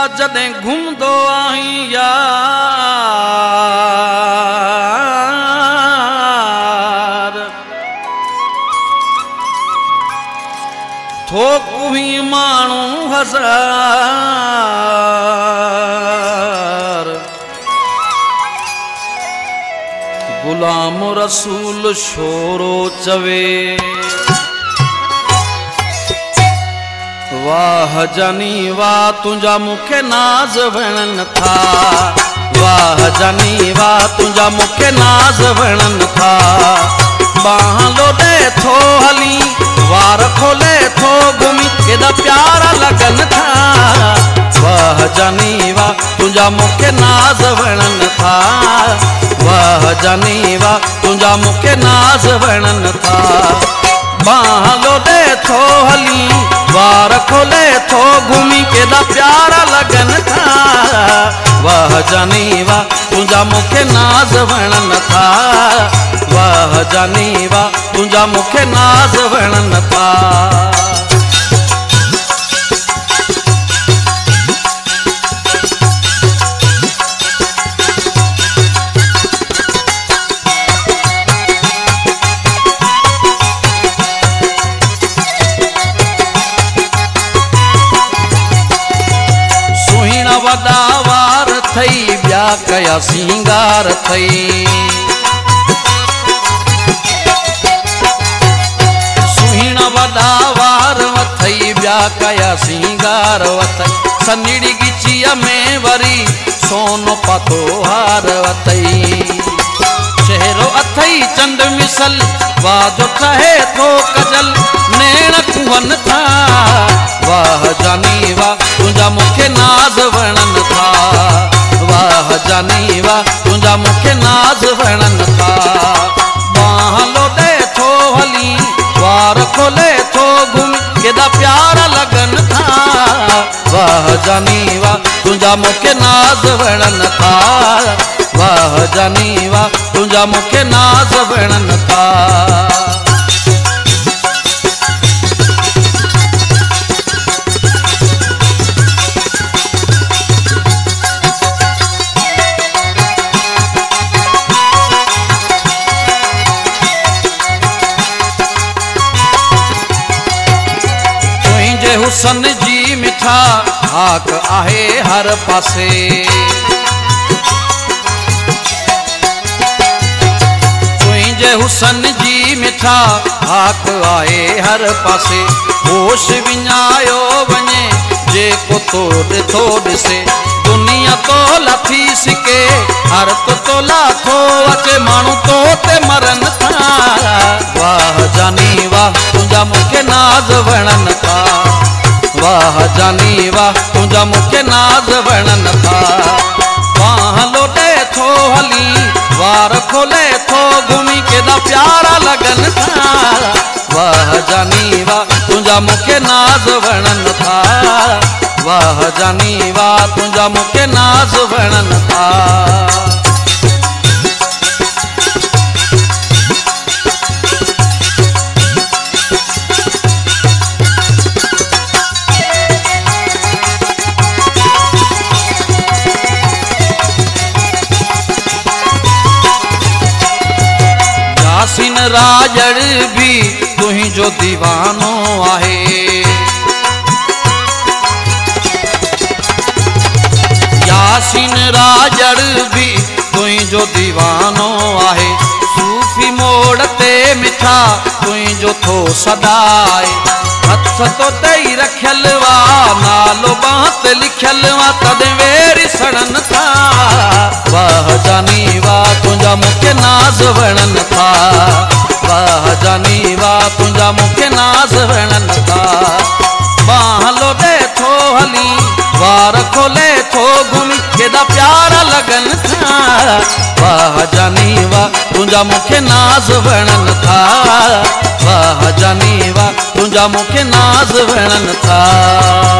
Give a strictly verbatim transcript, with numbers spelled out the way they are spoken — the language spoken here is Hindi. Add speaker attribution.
Speaker 1: जदें घुमदो आहीं यार थोकू ही माण्हू हज़ार गुलाम रसूल छोरो चवे वाह जानी वाह तुझा मुखे नाज वणन था वाह जानी वाह तुझा मुखे नाज वणन था बाह लोडे थो हली वार खोले थो घुमी केदा प्यारा लगन था वाह जानी वाह तुझा मुखे नाज वणन था वाह जानी वाह तुझा मुखे नाज वणन था बाह लोडे थो हली वार खोले थो घूमी केदा प्यारा लगन था वाह जानी वाह तुझा मुखे नाज वणन था वाह जानी वाह तुझा मुखे नाज वणन था वदा वार थई ब्या कया सिंगार थई सुहिणा वदा वार थई ब्या कया सिंगार वथई सनिड़ी गिचिया में वरी सोनो पातो हार वथई चेहरो अथई चंद मिसल वाजो ठहे थो कजल नैण कुहन था वाह जानी वाह तुझा मुखे नाज वणन था वाह जानी वाह तुझा मुखे नाज वणन था बाह लोडे थो हली वार खोले थो घुम केदा प्यारा लगन था वाह जानी वाह तुझा मुखे नाज वणन था वाह जानी वाह तुझा मुखे नाज वणन था हुसन जी मिठा हाक आहे हर पासे तुझे हुसन जी मिठा हाक आहे हर पासे होश विञायो वञे जेको तो ॾिठो ॾिसे दुनिया तो लथी सिके हर तो तोला थो अचे माण्हू तो ते मरन था वाह जानी वाह तुझा मुखे नाज वणन था वाह जानी वाह तुझा मुखे नाज वणन था बाह लोडे थो हली वार खोले थो घुमी केदा प्यारा लगन था वाह जानी वाह तुझा मुखे नाज वणन था वाह जानी वाह तुझा मुखे नाज वणन था यासीन राजड़ भी तुही जो दीवानो आहे यासीन राजड़ भी तुही जो दीवानो आहे सूफी मोड़ ते मिठा तुही जो थो सदाए हथ तो दई रखियल वा नालो बाह ते लिखियल वा तॾहिं वेरी सड़न था वाह जानी वाह तुझा मुखे नाज वणन था वाह जानी वाह तुझा मुखे नाज वणन था बाह लोडे थो हली वार खोले थो घुमी केदा प्यारा लगन था वाह जानी वाह तुझा मुखे नाज वणन था वाह जानी वाह तुझा मुखे नाज वणन था।